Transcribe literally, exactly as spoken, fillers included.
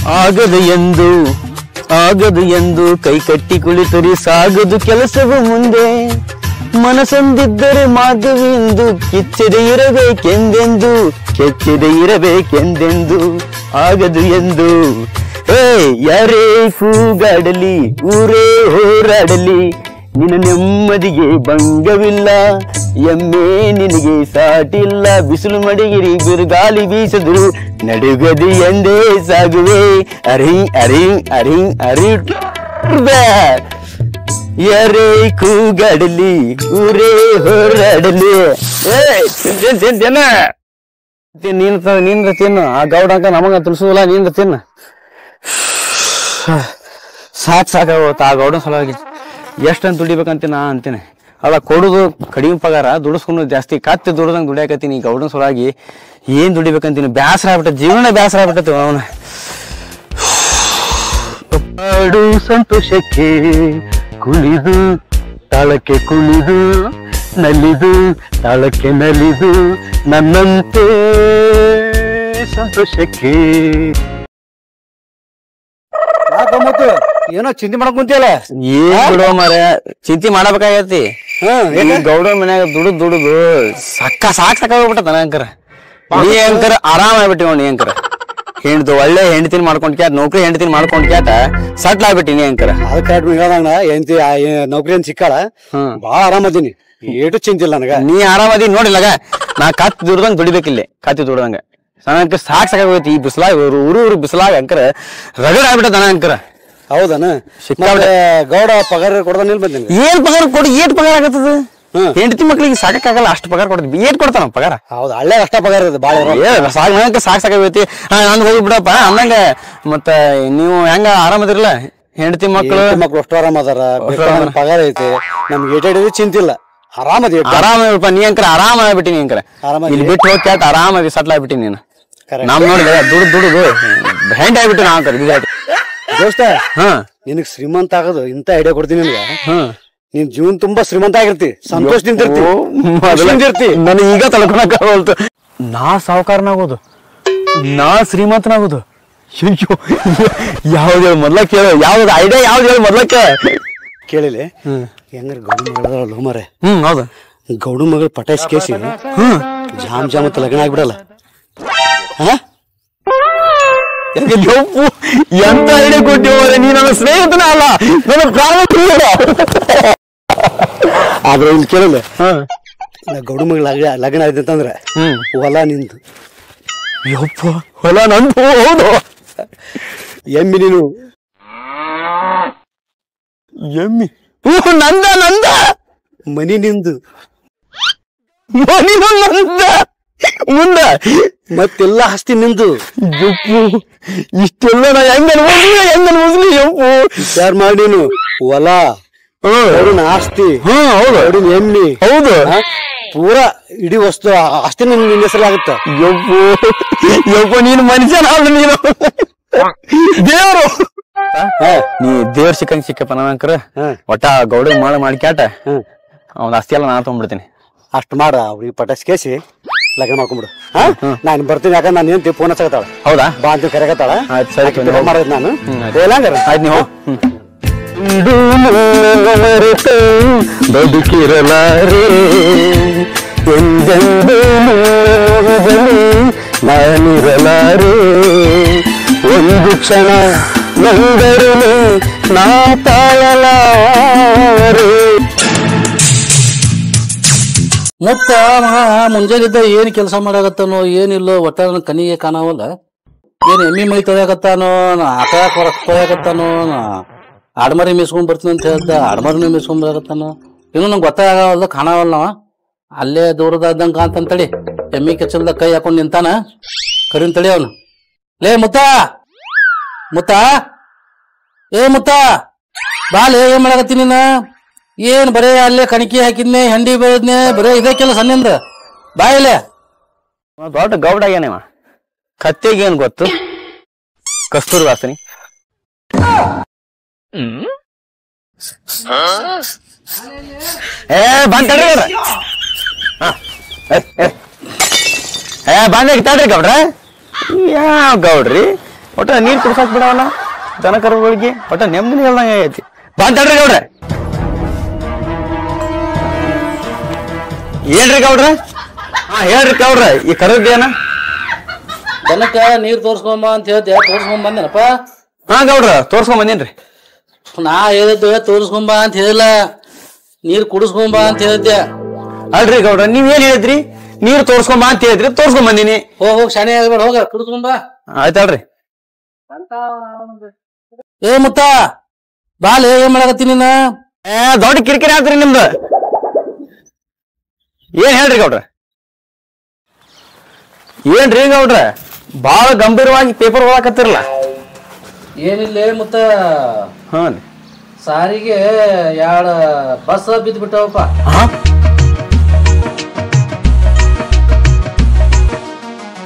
ಆಗದು ಎಂದು ಆಗದು ಎಂದು ಕೈ ಕಟ್ಟಿ ಕುಳಿತರೆ ಸಾಗದು ಕೆಲಸವು ಮುಂದೆ. ಮನಸೊಂದಿದ್ದರೆ ಮಾಧುವೆಂದು ಕಿಚ್ಚದೆ ಇರಬೇಕೆಂದೆಂದು ಕೆಚ್ಚದೆ ಇರಬೇಕೆಂದೆಂದು ಆಗದು ಎಂದು. ಹೇ ಯಾರೇ ಕೂಗಾಡಲಿ ಊರೇ ಹೋರಾಡಲಿ ನಿನ್ನ ನೆಮ್ಮದಿಗೆ ಭಂಗವಿಲ್ಲ. ಎಮ್ಮೆ ನಿನಗೆ ಸಾಟಿಲ್ಲ. ಬಿಸಿಲು ಮಡಿಗಿರಿ ಬಿರುಗಾಲಿ ಬೀಸದ್ರು ನಡುಗದಿ ಎಂದೇ ಸಾಗುವೆ. ಅರಿ ಅರಿ ಅರಿ ಅರಿ ಯಾರೇ ಕೂಗಾಡಲಿ ಊರೇ ಹೋರಾಡಲಿ. ನೀನ್ ನಿಂದ್ರ ತಿನ್ನು. ಆ ಗೌಡಂಕ ನಮಗ ತಿಳಿಸೋದಿಲ್ಲ. ನಿಂದ್ರ ತಿನ್ನು. ಸಾಕ್ ಸಾಕಾಗೋತ ಆ ಗೌಡನ ಸಲುವಾಗಿ ಎಷ್ಟಂತ ದುಡಿಬೇಕಂತ ನಾ ಅಂತೀನಿ. ಅಲ್ಲ ಕೊಡುದು ಕಡಿಮೆ ಪಗಾರ, ದುಡಿಸ್ಕೊಂಡು ಜಾಸ್ತಿ ಕತ್ತಿ ದುಡ್ದಂಗೆ ದುಡಿಯಾಕತ್ತೀನಿ. ಗೌಡನ ಸಲುವಾಗಿ ಏನ್ ದುಡಿಬೇಕಂತೀನಿ. ಬ್ಯಾಸರ ಆಗ್ಬಿಟ್ಟ, ಜೀವನ ಬ್ಯಾಸರ ಆಗ್ಬಿಟ್ಟತಿ ಅವನ. ಹಾಡು ಸಂತೋಷಕ್ಕೆ ಕುಣಿದು ತಾಳಕ್ಕೆ ಕುಣಿದು ನಲಿದು ತಾಳಕ್ಕೆ ನಲಿದು ನನ್ನಂತೆ ಸಂತೋಷಕ್ಕೆ. ಏನೋ ಚಿಂತೆ ಮಾಡಕ್ ಕುಂತಿಯಲ್ಲ. ಏನ್ ಬಿಡುವ ಮಾರ, ಚಿಂತೆ ಮಾಡಬೇಕಾಗತಿ. ಗೌಡ ಮನ್ಯಾಗ ದುಡುದ್ ದುಡುದು ಸಕ್ಕ ಸಾಕ್ ಸಾಕಾಗ್ಬಿಟ್ಟ ನನಂಕರ. ನೀ ಅಂಕರ ಆರಾಮ ಆಗ್ಬಿಟ್ಟಿವ. ನೀ ಅಂಕರ ಹೆಣ್ದು ಒಳ್ಳೆ ಹೆಂಡತಿನ ಮಾಡ್ಕೊಂಡ್ ಕ್ಯಾತ, ನೌಕರಿ ಹೆಂಡತಿನ ಮಾಡ್ಕೊಂಡ್ ಕ್ಯಾತ ಸಟ್ಲ್ ಆಗ್ಬಿಟ್ಟಿ ನೀ ಅಂಕರ. ಅದಕ್ಕೆ ಹೆಂಡತಿ ನೌಕರಿ ಅಂತ ಸಿಕ್ಕಾಳ. ಬಾಳ ಆರಾಮದೀನಿ, ಏಟು ಚಿಂತಿಲ್ಲ ನನಗ. ನೀ ಆರಾಮದಿ ನೋಡಿಲ್ಲಗ. ನಾ ಕತ್ ದುಡ್ದಂಗ ದುಡಿಬೇಕಿಲ್ಲ, ಕತ್ತಿ ದುಡ್ದಂಗ ನನಂಕ ಸಾಕ್ ಸಾಕಾಗೈತಿ. ಈ ಬಿಸಿಲಾಗ ಊರು ಊರು ಬಿಸಿಲಾಗ ಅಂಕರ ರಗಡ ಆಗ್ಬಿಟ್ಟ ದನ ಅಂಕರ. ಹೌದನ? ಗೌಡ ಪಗಾರ ಕೊಡ್ದ ನಿಲ್ ಬಂದ. ಏನ್ ಪಗಾರ ಕೊಡಿ? ಏಟ್ ಪಗಾರ ಆಗತ್ತದ? ಹೆಂಡತಿ ಮಕ್ಳಿಗೆ ಸಾಕಾಗಲ್ಲ ಅಷ್ಟು ಪಗಾರ ಕೊಡ್ತೀವಿ. ಏಟ್ ಕೊಡ್ತಾನ ಪಗಾರ? ಹೌದು, ಹಳ್ಳೆ ಅಷ್ಟ ಪಗಾರ ಇದೆ. ಬಾಳ ಸಾಕ್ ನನಕ ಸಾಕ್ ಸಾಕಾಗೈತಿ. ನಂದ್ ಹೋಗಿ ಬಿಡಪ್ಪ ಅಂದಂಗ. ಮತ್ತ ನೀವು ಹೆಂಗ ಆರಾಮದಿರಲ್ಲ? ಹೆಂಡತಿ ಮಕ್ಳು ಮಕ್ಳು ಅಷ್ಟು ಆರಾಮ ಅದಾರ, ಪಗಾರ ಐತಿ, ನಮ್ಗೆ ಏಟಾಡಿ ಚಿಂತಿಲ್ಲ. ಆರಾಮದಿ ಆರಾಮಪ್ಪ. ನೀ ಅಂಕರ ಆರಾಮ ಆಗ್ಬಿಟ್ಟಿ. ನೀ ಅಂಕರ ಇಲ್ಲಿ ಬಿಟ್ಟು ಹೋಗಿ ಆತ ಆರಾಮಾಗಿ ಸಟ್ಲ್ ಆಗ್ಬಿಟ್ಟಿ ನೀನು. ನಾವ್ ನೋಡಿದ್ರೆ ದುಡ್ಡು ದುಡುದು ಹೆಂಡ ಆಗ್ಬಿಟ್ಟು ನಾವ್ ಅಂಕರ ಬಿಜಾಟಿ. ದೋಸ್ತ, ನಿನಗ್ ಶ್ರೀಮಂತ ಆಗೋದು ಇಂತ ಐಡಿಯಾ ಕೊಡ್ತೀನಿ ನಿನ್ಗ. ನೀನ್ ಜೀವನ್ ತುಂಬಾ ಶ್ರೀಮಂತ ಆಗಿರ್ತಿ, ಸಂತೋಷದಿಂದ ಇರ್ತಿ. ನನಗೆ ಈಗ ತಳ್ಕೊಳಕ್ ಆಗೋಲ್ತು. ನಾ ಸಾವುಕಾರನಾಗೋದು, ನಾ ಶ್ರೀಮಂತನಾಗೋದು. ಅಯ್ಯೋ, ಯಾವ್ದು ಹೇಳಿ ಮೊದ್ಲ ಕೇಳ. ಯಾವ್ದು ಐಡಿಯಾ ಯಾವ್ದು ಹೇಳಿ ಮೊದ್ಲ ಕೇಳಿಲ್ಲ. ಹೆಂಗಾರ ಗೌಡ ಮಗಳ ಲೋ ಮಾರೆ. ಹ್ಮ್ ಹೌದು. ಗೌಡ ಮಗಳು ಪಟಾಯಿಸ್ ಕೇಸಿ ಹ್ಮ್ ಜಾಮ್ ಜಾಮ್ ಅಂತ ಲಗ್ನ ಆಗ್ಬಿಡಲ್ಲ. ಎಂತ ಐಡಿಯಾ ಕೊಟ್ಟಿವ ನೀ. ನನ್ನ ಸ್ನೇಹಿತನ ಅಲ್ಲ, ನನ್ನ ಪ್ರಾಣ. ಆದ್ರೆ ಇಲ್ಲಿ ಕೇಳಿಲ್ಲ. ಗೌಡ ಮಗಳ ಲಗ್ನ ಆಯ್ತು ಅಂತಂದ್ರೆ ಹೊಲ ನಿಂದು. ಯಪ್ಪ, ಹೊಲ ನಂದು. ಹೌದು. ಎಮ್ಮಿ ನೀನು. ಎಮ್ಮಿ ನಂದ ನಂದ. ಮನಿ ನಿಂದು. ಮನಿ ನಂದ. ಮುಂದ ಮತ್ತೆಲ್ಲ ಆಸ್ತಿ ನಿಂದು. ಯಪ್ಪು, ಇಷ್ಟೆಲ್ಲ ನಾ ಹೆಂಗ ಅನ್ಬೋದ್ಲಿ ಹೆಂಗ ಅನ್ಬೋದ್ಲಿ. ಯಪ್ಪು, ವಿಚಾರ ಮಾಡಿ ನೀನು. ಹೊಲ, ಆಸ್ತಿ, ಹೌದು, ಎಮ್ಮಿ, ಹೌದು, ಪೂರಾ ಇಡೀ ವಸ್ತು ಆಸ್ತಿ ನಿನ್ನ ಹೆಸರಾಗುತ್ತ. ಯಪ್ಪು ಯಪ್ಪ, ನೀನು ಮನುಷ್ಯನ ನೀನು ದೇವ್ರು. ನೀ ದೇವ್ರ ಸಿಕ್ಕಂಗ್ ಸಿಕ್ಕಪ್ಪ ನನಂಕರ. ಒಟ್ಟ ಗೌಡ ಮಾಡ ಮಾಡ್ಕ್ಯಾಟ ಅವ್ನ ಆಸ್ತಿ ಎಲ್ಲ ನಾ ತಗೊಂಡ್ಬಿಡ್ತೀನಿ. ಅಷ್ಟ್ ಮಾಡ. ಅವ್ರಿಗೆ ಪಟಾಸ್ ಕೇಸಿ ಲಗ್ನ ಮಾಡ್ಕೊಂಡ್ಬಿಡು. ನಾನು ಬರ್ತೀನಿ, ಯಾಕಂದ್ರೆ ನಾನು ಏನ್ ಫೋನ್ ಹಚ್ಚಕತ್ತಾಳ. ಹೌದಾ? ಬಾ ಅಂತ ಕರೆಗತ್ತಾಳ. ಮಾಡೋದ್ ನಾನು. ಆಯ್ತು, ನೀವು ಬದುಕಿರಲಾರೆ ಎಂದೆಂದು ನಾನಿರಲಾರೆ. ಒಂದು ಕ್ಷಣ ನಂದರು ನಾ ತಾಳಲಾರೆ. ಮತ್ತ ಮುಂಜಾನಿದ್ದ ಏನ್ ಕೆಲಸ ಮಾಡಾಕತ್ತಾನೋ ಏನಿಲ್ಲೋ, ಒಟ್ಟ ನನ್ ಕನಿಗೆ ಕಾಣವಲ್ಲ. ಏನ್ ಎಮ್ಮಿ ಮೈ ತೊಳೆಯಕತ್ತಾನೋ, ಆಟ ತೊಳೆಯಕತ್ತಾನೋ, ಆಡ್ಮರಿ ಮೇಸ್ಕೊಂಡ್ ಬರ್ತೀನಿ ಅಂತ ಹೇಳ್ದ, ಆಡ್ಮರಿನ ಮೇಸ್ಕೊಂಡ್ ಬರಕತ್ತಾನೋ ಇನ್ನು ನಂಗೆ ಗೊತ್ತಾಗವಲ್ದ, ಕಾಣವಲ್ಲ ನಾವ. ಅಲ್ಲೇ ದೂರದಾದಂಗ ಕಾಂತಂತಳಿ ಎಮ್ಮಿ ಕೆಚ್ಚಲ್ದ ಕೈ ಹಾಕೊಂಡ್ ನಿಂತಾನ. ಕರಿನ್ ತಳಿ ಅವನು. ಲೇ ಮುತ್ತ, ಮುತ್ತ, ಏ ಮುತ್ತ ಬಾಲೆ, ಏನ್ ಮಾಡಾಕತ್ತೀನಿ ನೀನ? ಏನ್ ಬರೇ ಅಲ್ಲೇ ಕಣಕಿ ಹಾಕಿದ್ನೆ, ಹೆಂಡಿ ಬೆಳೆದ್ನೆ, ಬರೇ ಇದೇ ಕೆಲಸ ಸಣ್ಣಿಂದ. ಬಾಯಿಲೆ ದೊಡ್ಡ ಗೌಡ ಆಗ್ಯಾನೇವ. ಕತ್ತೆಗೇನ್ ಗೊತ್ತು? ಕಸ್ತೂರಿ ವಾಸನಿ. ಏ ಬಂದ್ ತಡ್ರಿ, ಏ ಬಂದ ತಡ್ರಿ ಗೌಡ್ರ. ಯಾವ ಗೌಡ್ರಿ? ಒಟ್ಟ ನೀರ್ ಕುಡ್ಸಾಕ್ ಬಿಡವಲ್ಲ ದನ ಕರುಗಳಿಗೆ ಒಟ್ಟ ನೆಮ್ಮದಿ ಹೇಳ್ದಂಗ ಐತಿ ಬಂತಡ್ರಿ ಗೌಡ್ರ ಏನ್ರಿ ಗೌಡ್ರ ಹಾ ಹೇಳ್ರಿ ಗೌಡ್ರ ಈ ಕರದ್ದೇನ ದನಕ್ಕ ನೀರ್ ತೋರ್ಸ್ಕೊಂಬ ಅಂತ ಹೇಳ್ದೆ ತೋರ್ಸ್ಕೊಂಡ್ ಬಂದೇನಪ್ಪ. ಹಾ ಗೌಡ್ರ ತೋರ್ಸ್ಕೊಂಡ್ ಬಂದೇನ್ರಿ. ನಾ ಹೇಳಿದ್ದು ತೋರ್ಸ್ಕೊಂಬ ಅಂತ ಹೇಳಿಲ್ಲ, ನೀರ್ ಕುಡಿಸ್ಕೊಂಬ ಅಂತ ಹೇಳಿದ್ದೆ. ಅಲ್ರಿ ಗೌಡ್ರ ನೀವ್ ಏನ್ ಹೇಳಿದ್ರಿ? ನೀರ್ ತೋರ್ಸ್ಕೊಂಬ ಅಂತ ಹೇಳಿದ್ರಿ, ತೋರ್ಸ್ಕೊಂಡ್ ಬಂದಿನಿ. ಹೋಗ್ ಹೋಗ್ ಶಾಣೆ ಆಗ್ಬೇಡ, ಹೋಗ ಕುಡಿಸ್ಕೊಂಬ. ಆಯ್ತಲ್ರಿ. ಏ ಮುತ್ತ ಬಾಲೆ ಏನ್ ಮಾಡಕತ್ತಿ ನೀನ? ಏ ದೊಡ್ಡ ಕಿರಿಕಿರಿ ಆತ್ರಿ ನಿಮ್ದು. ಏನ್ ಹೇಳ್ರಿ ಗೌಡ್ರ? ಏನ್ರಿ ಗೌಡ್ರ ಬಾಳ ಗಂಭೀರವಾಗಿ ಪೇಪರ್ ಓದಾಕತ್ತಿರಲ್ಲ? ಏನಿಲ್ಲ ಮುತ್ತ, ಹಾ ಸಾರಿಗೆ ಎರಡ್ ಬಸ್ ಬಿದ್ದು ಬಿಟ್ಟವಪ್ಪ. ಹಾ